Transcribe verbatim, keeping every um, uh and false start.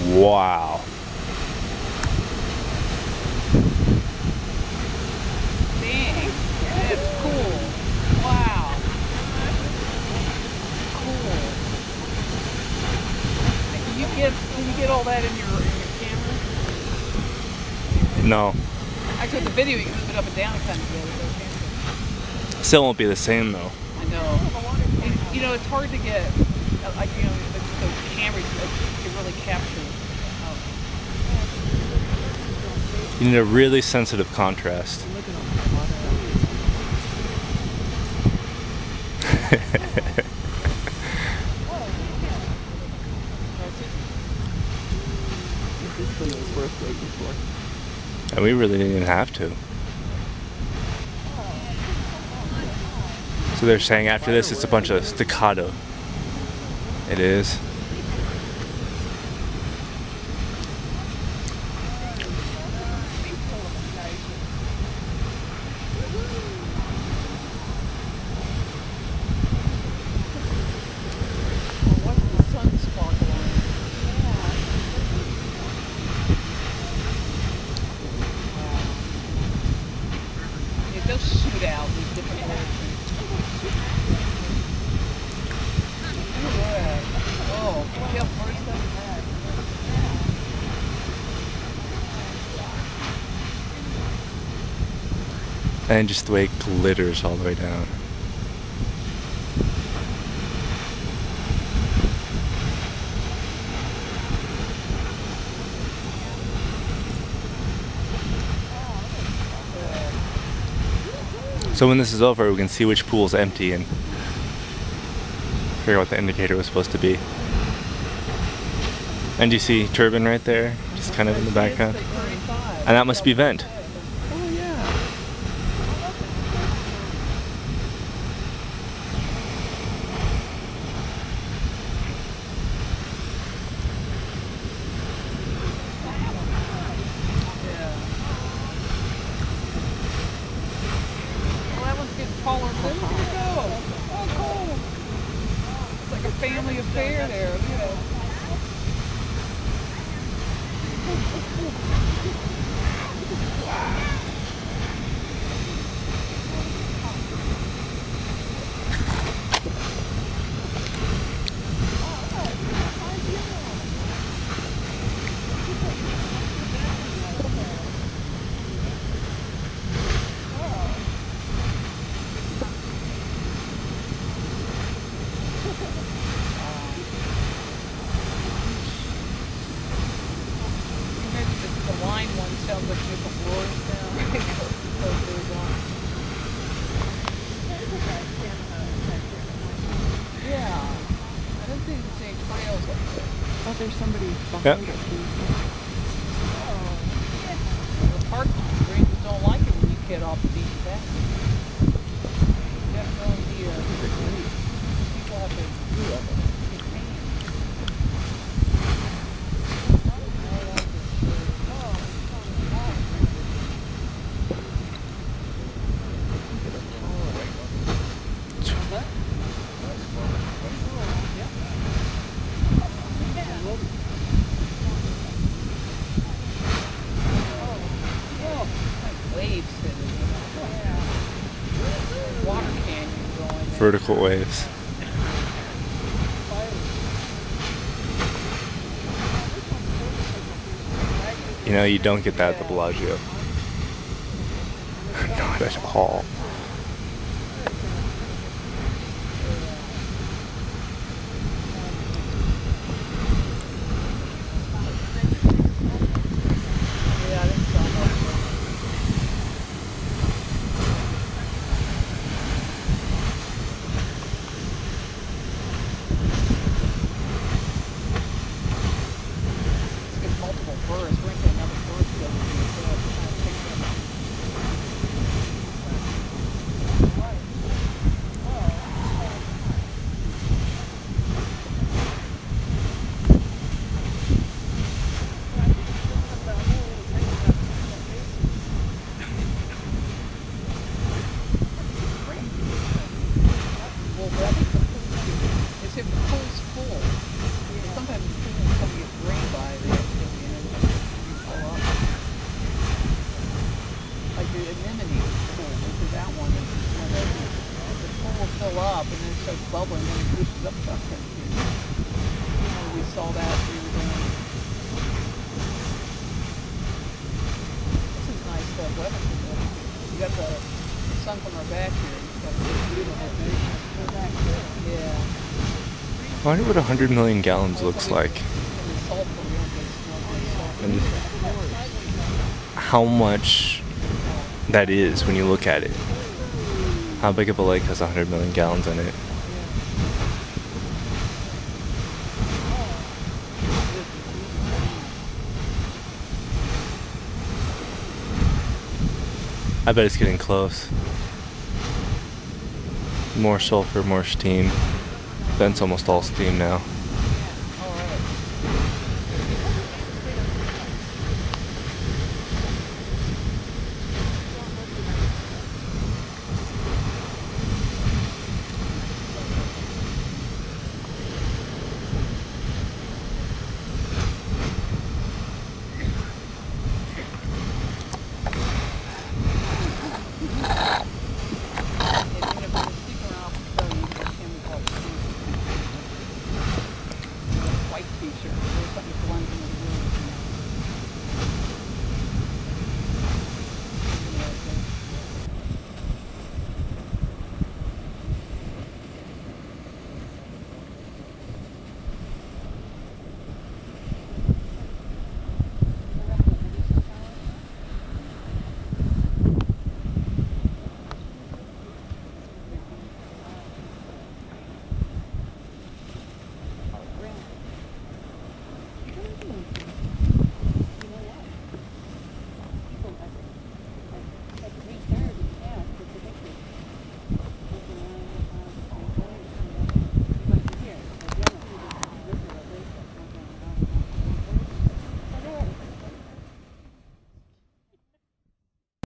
Wow. Dang, that's cool. Wow. Cool. Can you get can you get all that in your in your camera? No. Actually, the video you can move it up and down and kind of get it. Still won't be the same though. I know. And, you know, it's hard to get, uh, like, you know, the, the cameras uh, can really capture. Um, You need a really sensitive contrast. And we really didn't even have to. So they're saying after this it's a bunch of staccato. It is. Shoot out these different directions. Oh, yeah, first up. And just the way it glitters all the way down. So when this is over, we can see which pool's empty and figure out what the indicator was supposed to be. And you see Turban right there, just kind of in the background. And that must be vent. Oh, yeah. Taller. Where did it go? Oh, cool. It's like a family affair there. Look at that. Sounds like you put roars down. Yeah. I don't think there's any trails up there. Oh, there's somebody behind yep. it. Oh. The park rangers don't like it when you get off the beach back. Definitely uh, people have to do it. Vertical waves. You know, you don't get that at the Bellagio. Not at all. bubbling and it pushes up to our temperature. Oh, we saw that we were doing. This is nice uh, weather for this. You got the, the sun from our back here. You got the beautiful view. Yeah. I wonder what a hundred million gallons looks like. And how much that is when you look at it. How big of a lake has a hundred million gallons in it? I bet it's getting close. More sulfur, more steam. Vent's almost all steam now. White t-shirt. There's something blends into the room.